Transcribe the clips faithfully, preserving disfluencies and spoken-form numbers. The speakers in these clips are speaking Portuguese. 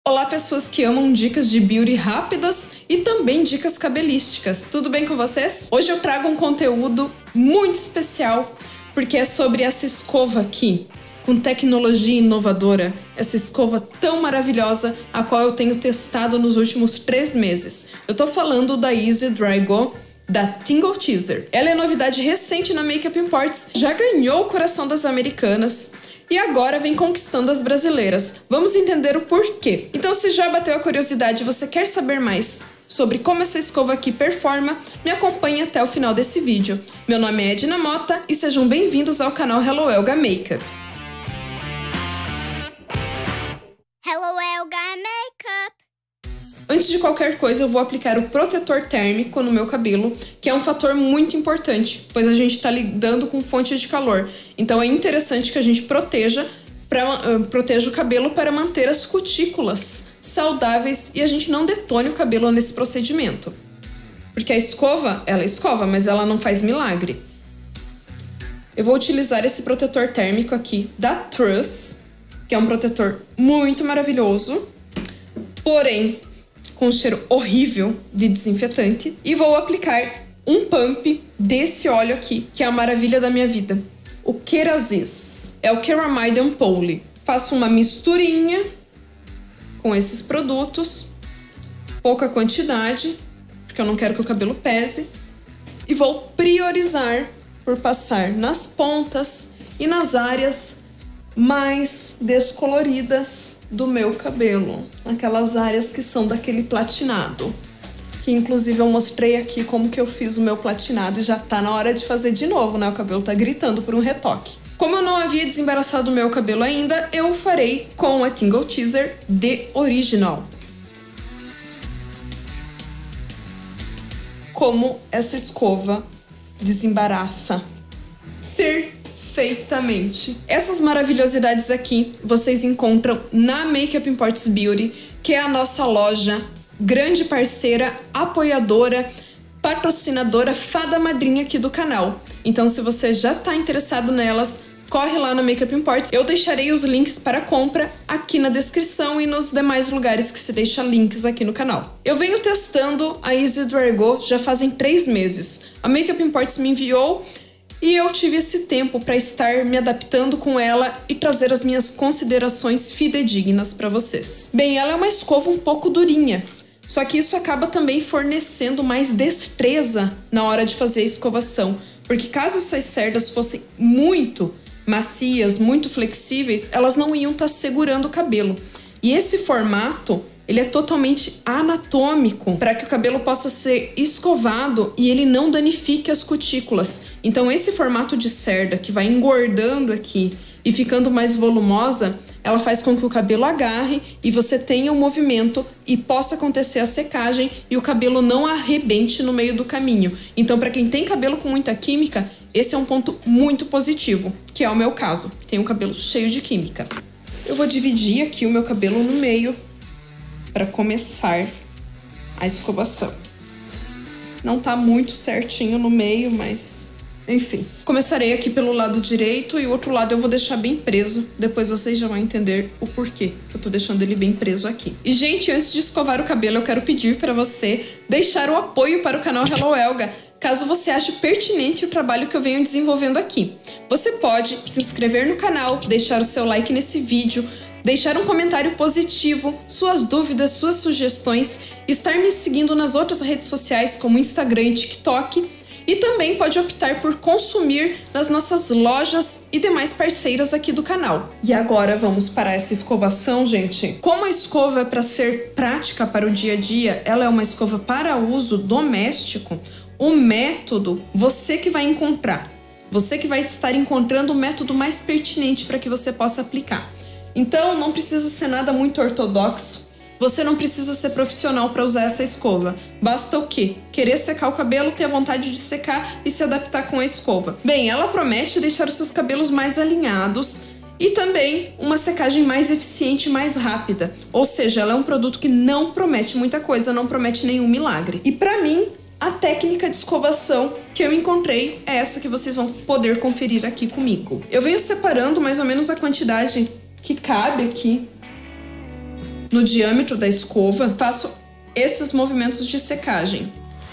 Olá, pessoas que amam dicas de beauty rápidas e também dicas cabelísticas. Tudo bem com vocês? Hoje eu trago um conteúdo muito especial, porque é sobre essa escova aqui, com tecnologia inovadora. Essa escova tão maravilhosa, a qual eu tenho testado nos últimos três meses. Eu tô falando da Easy Dry Go, da Tingle Teezer. Ela é novidade recente na Makeup Imports, já ganhou o coração das americanas e agora vem conquistando as brasileiras. Vamos entender o porquê. Então, se já bateu a curiosidade e você quer saber mais sobre como essa escova aqui performa, me acompanhe até o final desse vídeo. Meu nome é Edna Mota e sejam bem-vindos ao canal Hello Elga Makeup. Hello Elga Makeup. Antes de qualquer coisa, eu vou aplicar o protetor térmico no meu cabelo, que é um fator muito importante, pois a gente está lidando com fonte de calor. Então é interessante que a gente proteja, pra, uh, proteja o cabelo para manter as cutículas saudáveis e a gente não detone o cabelo nesse procedimento. Porque a escova, ela escova, mas ela não faz milagre. Eu vou utilizar esse protetor térmico aqui da Truss, que é um protetor muito maravilhoso, porém com um cheiro horrível de desinfetante. E vou aplicar um pump desse óleo aqui, que é a maravilha da minha vida. O Kerasis. É o Ceramide Ampoule. Faço uma misturinha com esses produtos. Pouca quantidade, porque eu não quero que o cabelo pese. E vou priorizar por passar nas pontas e nas áreas mais descoloridas do meu cabelo, aquelas áreas que são daquele platinado, que inclusive eu mostrei aqui como que eu fiz o meu platinado e já tá na hora de fazer de novo, né? O cabelo tá gritando por um retoque. Como eu não havia desembaraçado o meu cabelo ainda, eu farei com a Tingle Teezer The Original. Como essa escova desembaraça perfeitamente. Essas maravilhosidades aqui vocês encontram na Makeup Imports Beauty, que é a nossa loja grande parceira, apoiadora, patrocinadora, fada madrinha aqui do canal. Então, se você já está interessado nelas, corre lá na Makeup Imports. Eu deixarei os links para compra aqui na descrição e nos demais lugares que se deixa links aqui no canal. Eu venho testando a Easy Dry Go já fazem três meses. A Makeup Imports me enviou e eu tive esse tempo para estar me adaptando com ela e trazer as minhas considerações fidedignas para vocês. Bem, ela é uma escova um pouco durinha, só que isso acaba também fornecendo mais destreza na hora de fazer a escovação, porque caso essas cerdas fossem muito macias, muito flexíveis, elas não iam estar segurando o cabelo. E esse formato, ele é totalmente anatômico para que o cabelo possa ser escovado e ele não danifique as cutículas. Então esse formato de cerda que vai engordando aqui e ficando mais volumosa, ela faz com que o cabelo agarre e você tenha um movimento e possa acontecer a secagem e o cabelo não arrebente no meio do caminho. Então, para quem tem cabelo com muita química, esse é um ponto muito positivo, que é o meu caso. Tenho um cabelo cheio de química. Eu vou dividir aqui o meu cabelo no meio para começar a escovação. Não tá muito certinho no meio, mas enfim. Começarei aqui pelo lado direito e o outro lado eu vou deixar bem preso. Depois vocês já vão entender o porquê que eu tô deixando ele bem preso aqui. E, gente, antes de escovar o cabelo, eu quero pedir para você deixar o apoio para o canal Hello Elga, caso você ache pertinente o trabalho que eu venho desenvolvendo aqui. Você pode se inscrever no canal, deixar o seu like nesse vídeo, deixar um comentário positivo, suas dúvidas, suas sugestões, estar me seguindo nas outras redes sociais como Instagram e TikTok, e também pode optar por consumir nas nossas lojas e demais parceiras aqui do canal. E agora vamos para essa escovação, gente. Como a escova é para ser prática para o dia a dia, ela é uma escova para uso doméstico, o método você que vai encontrar. Você que vai estar encontrando o método mais pertinente para que você possa aplicar. Então, não precisa ser nada muito ortodoxo. Você não precisa ser profissional para usar essa escova. Basta o quê? Querer secar o cabelo, ter a vontade de secar e se adaptar com a escova. Bem, ela promete deixar os seus cabelos mais alinhados e também uma secagem mais eficiente e mais rápida. Ou seja, ela é um produto que não promete muita coisa, não promete nenhum milagre. E para mim, a técnica de escovação que eu encontrei é essa que vocês vão poder conferir aqui comigo. Eu venho separando mais ou menos a quantidade que cabe aqui no diâmetro da escova, faço esses movimentos de secagem.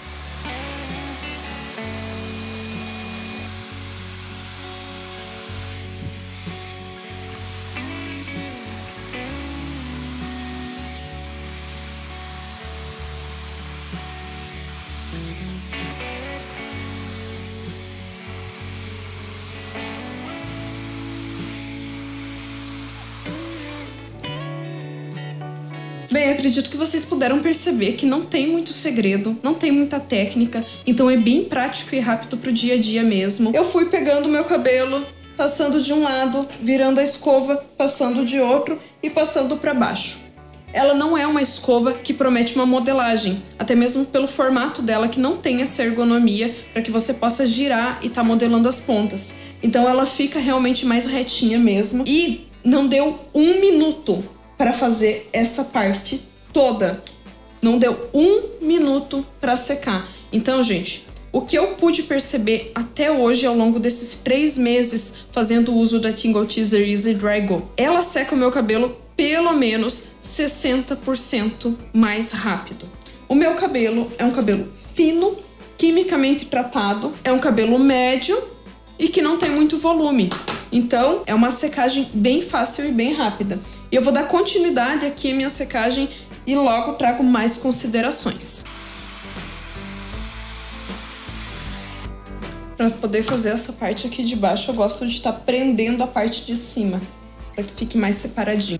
Bem, acredito que vocês puderam perceber que não tem muito segredo, não tem muita técnica, então é bem prático e rápido pro dia a dia mesmo. Eu fui pegando o meu cabelo, passando de um lado, virando a escova, passando de outro e passando para baixo. Ela não é uma escova que promete uma modelagem, até mesmo pelo formato dela que não tem essa ergonomia para que você possa girar e tá modelando as pontas. Então ela fica realmente mais retinha mesmo. E não deu um minuto para fazer essa parte toda. Não deu um minuto para secar. Então, gente, o que eu pude perceber até hoje ao longo desses três meses fazendo uso da Tingle Teezer Easy Dry Go, ela seca o meu cabelo pelo menos sessenta por cento mais rápido. O meu cabelo é um cabelo fino, quimicamente tratado, é um cabelo médio e que não tem muito volume. Então, é uma secagem bem fácil e bem rápida. E eu vou dar continuidade aqui à minha secagem e logo trago mais considerações. Para poder fazer essa parte aqui de baixo, eu gosto de estar prendendo a parte de cima, para que fique mais separadinho.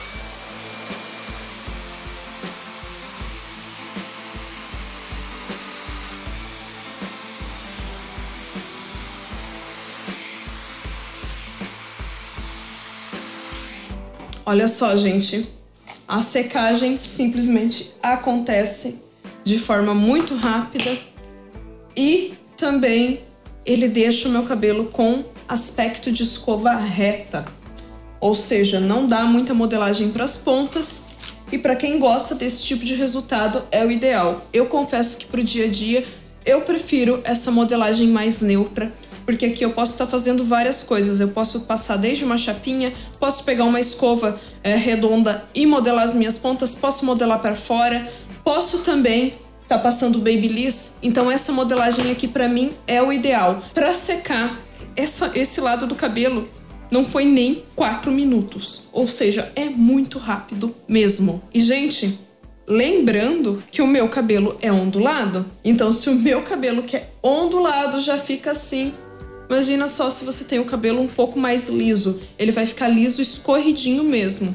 Olha só, gente, a secagem simplesmente acontece de forma muito rápida e também ele deixa o meu cabelo com aspecto de escova reta, ou seja, não dá muita modelagem para as pontas e para quem gosta desse tipo de resultado é o ideal. Eu confesso que para o dia a dia eu prefiro essa modelagem mais neutra, porque aqui eu posso estar fazendo várias coisas. Eu posso passar desde uma chapinha, posso pegar uma escova é, redonda e modelar as minhas pontas, posso modelar para fora, posso também estar passando Babyliss. Então essa modelagem aqui para mim é o ideal. Para secar essa, esse lado do cabelo não foi nem quatro minutos, ou seja, é muito rápido mesmo. E gente, lembrando que o meu cabelo é ondulado, então se o meu cabelo que é ondulado já fica assim, imagina só se você tem o cabelo um pouco mais liso. Ele vai ficar liso, escorridinho mesmo.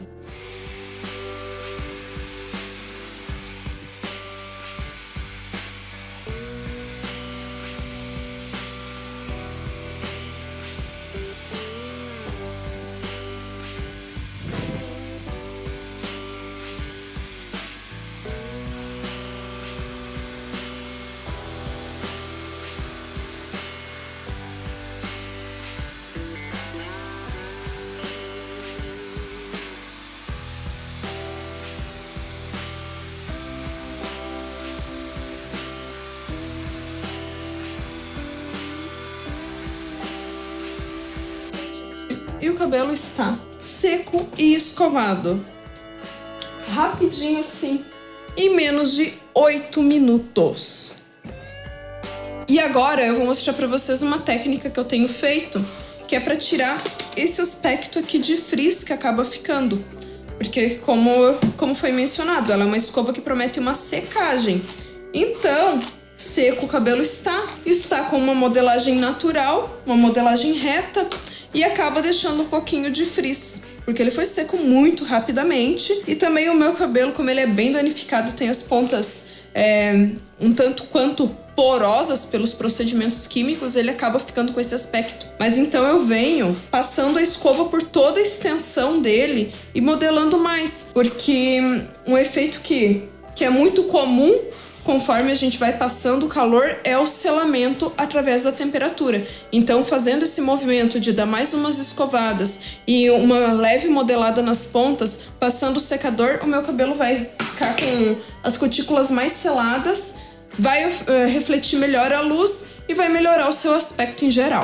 E o cabelo está seco e escovado. Rapidinho assim, em menos de oito minutos. E agora eu vou mostrar para vocês uma técnica que eu tenho feito, que é para tirar esse aspecto aqui de frizz que acaba ficando. Porque como, como foi mencionado, ela é uma escova que promete uma secagem. Então, seco o cabelo está, está com uma modelagem natural, uma modelagem reta, e acaba deixando um pouquinho de frizz, porque ele foi seco muito rapidamente. E também o meu cabelo, como ele é bem danificado, tem as pontas é, um tanto quanto porosas pelos procedimentos químicos, ele acaba ficando com esse aspecto. Mas então eu venho passando a escova por toda a extensão dele e modelando mais, porque um efeito que, que é muito comum conforme a gente vai passando o calor é o selamento através da temperatura. Então, fazendo esse movimento de dar mais umas escovadas e uma leve modelada nas pontas, passando o secador, o meu cabelo vai ficar com as cutículas mais seladas, vai uh, refletir melhor a luz e vai melhorar o seu aspecto em geral.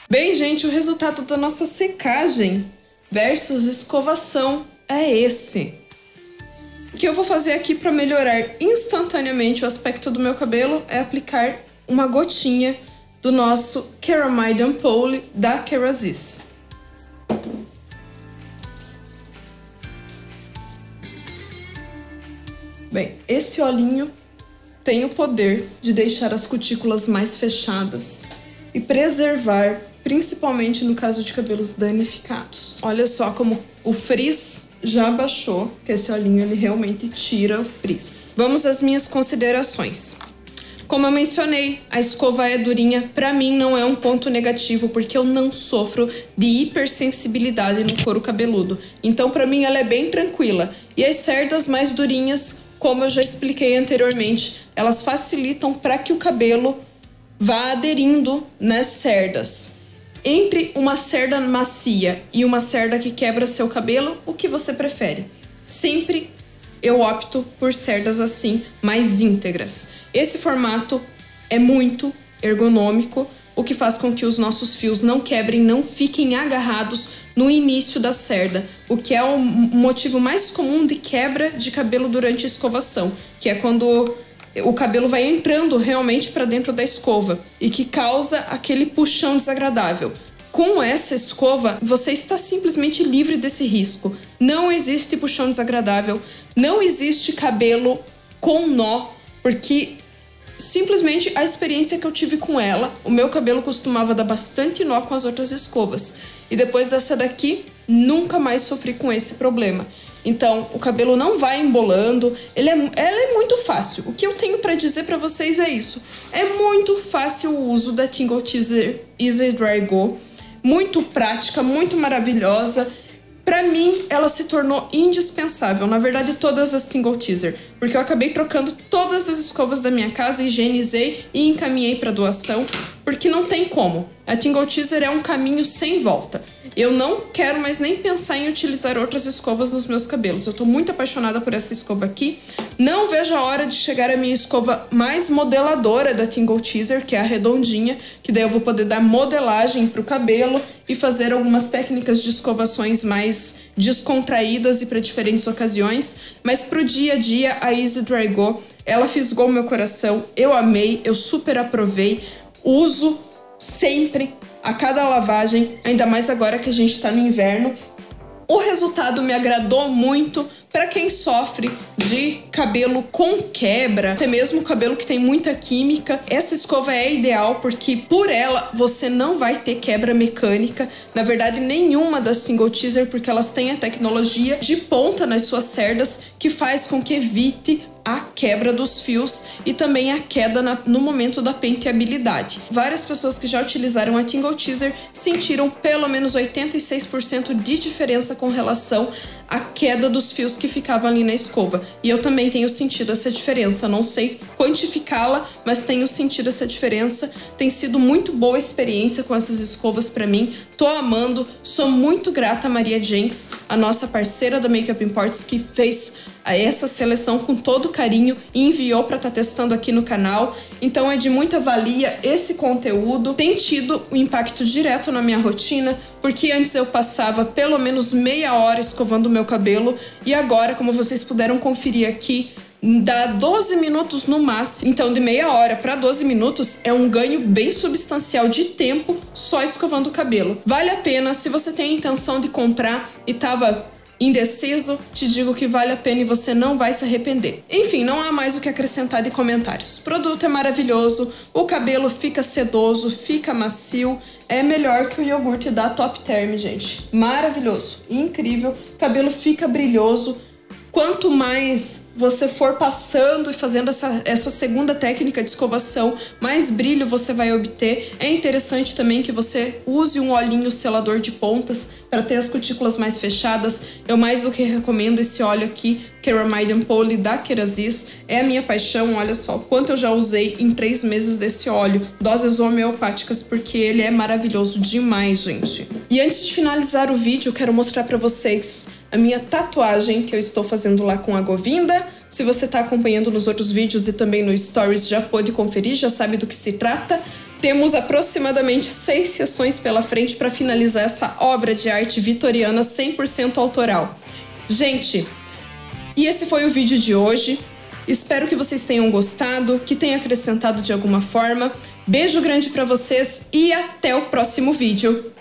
Bem, gente, o resultado da nossa secagem versus escovação é esse. O que eu vou fazer aqui para melhorar instantaneamente o aspecto do meu cabelo é aplicar uma gotinha do nosso Ceramide Ampoule da Kerasis. Bem, esse olhinho tem o poder de deixar as cutículas mais fechadas e preservar, principalmente no caso de cabelos danificados. Olha só como o frizz já baixou, que esse olhinho ele realmente tira o frizz. Vamos às minhas considerações. Como eu mencionei, a escova é durinha. Pra mim não é um ponto negativo, porque eu não sofro de hipersensibilidade no couro cabeludo. Então pra mim ela é bem tranquila. E as cerdas mais durinhas, como eu já expliquei anteriormente, elas facilitam para que o cabelo vá aderindo nas cerdas. Entre uma cerda macia e uma cerda que quebra seu cabelo, o que você prefere? Sempre eu opto por cerdas assim, mais íntegras. Esse formato é muito ergonômico, o que faz com que os nossos fios não quebrem, não fiquem agarrados no início da cerda, o que é o motivo mais comum de quebra de cabelo durante a escovação, que é quando o cabelo vai entrando realmente para dentro da escova e que causa aquele puxão desagradável. Com essa escova, você está simplesmente livre desse risco. Não existe puxão desagradável, não existe cabelo com nó, porque simplesmente a experiência que eu tive com ela, o meu cabelo costumava dar bastante nó com as outras escovas. E depois dessa daqui, nunca mais sofri com esse problema. Então, o cabelo não vai embolando, ele é, ela é muito fácil. O que eu tenho para dizer para vocês é isso. É muito fácil o uso da Tingle Teezer Easy Dry Go. Muito prática, muito maravilhosa. Pra mim, ela se tornou indispensável. Na verdade, todas as Tingle Teezer. Porque eu acabei trocando todas as escovas da minha casa, higienizei e encaminhei para doação. Porque não tem como. A Tingle Teezer é um caminho sem volta. Eu não quero mais nem pensar em utilizar outras escovas nos meus cabelos. Eu tô muito apaixonada por essa escova aqui. Não vejo a hora de chegar a minha escova mais modeladora da Tingle Teezer, que é a redondinha, que daí eu vou poder dar modelagem pro cabelo e fazer algumas técnicas de escovações mais descontraídas e para diferentes ocasiões. Mas pro dia a dia, a Easy Dry Go, ela fisgou meu coração. Eu amei, eu super aprovei. Uso sempre, a cada lavagem, ainda mais agora que a gente tá no inverno. O resultado me agradou muito para quem sofre de cabelo com quebra, até mesmo cabelo que tem muita química. Essa escova é ideal porque por ela você não vai ter quebra mecânica. Na verdade, nenhuma das Tingle Teezer, porque elas têm a tecnologia de ponta nas suas cerdas que faz com que evite a quebra dos fios e também a queda na, no momento da penteabilidade. Várias pessoas que já utilizaram a Tingle Teezer sentiram pelo menos oitenta e seis por cento de diferença com relação à queda dos fios que ficavam ali na escova. E eu também tenho sentido essa diferença. Não sei quantificá-la, mas tenho sentido essa diferença. Tem sido muito boa a experiência com essas escovas para mim. Tô amando, sou muito grata a Maria Jenks, a nossa parceira da Makeup Imports, que fez essa seleção com todo carinho e enviou para estar tá testando aqui no canal. Então é de muita valia esse conteúdo. Tem tido um impacto direto na minha rotina, porque antes eu passava pelo menos meia hora escovando o meu cabelo e agora, como vocês puderam conferir aqui, dá doze minutos no máximo. Então de meia hora para doze minutos é um ganho bem substancial de tempo só escovando o cabelo. Vale a pena. Se você tem a intenção de comprar e tava indeciso, te digo que vale a pena e você não vai se arrepender. Enfim, não há mais o que acrescentar de comentários. O produto é maravilhoso, o cabelo fica sedoso, fica macio, é melhor que o iogurte da Top Term, gente. Maravilhoso, incrível, o cabelo fica brilhoso. Quanto mais você for passando e fazendo essa, essa segunda técnica de escovação, mais brilho você vai obter. É interessante também que você use um olhinho selador de pontas para ter as cutículas mais fechadas. Eu mais do que recomendo esse óleo aqui, Ceramide Ampoule da Kerasis. É a minha paixão, olha só o quanto eu já usei em três meses desse óleo. Doses homeopáticas, porque ele é maravilhoso demais, gente. E antes de finalizar o vídeo, eu quero mostrar para vocês a minha tatuagem que eu estou fazendo lá com a Govinda. Se você está acompanhando nos outros vídeos e também no Stories, já pôde conferir, já sabe do que se trata. Temos aproximadamente seis sessões pela frente para finalizar essa obra de arte vitoriana cem por cento autoral. Gente, e esse foi o vídeo de hoje. Espero que vocês tenham gostado, que tenha acrescentado de alguma forma. Beijo grande para vocês e até o próximo vídeo.